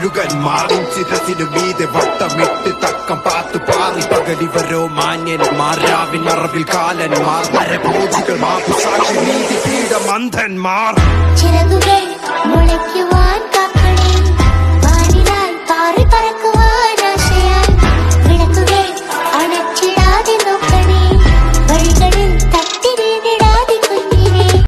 കഴുകന്മാർ ചിരസിനു മീതെ വട്ടമിട്ട് തക്കം പാത്തു പാറി പകലിവരോ മാന്യന്മാർ രാവിൻ മറവിൽ കാലന്മാർ നരഭോജികൾ മാപ്പുസാക്ഷി നീതി പീഠമന്ധന്മാർ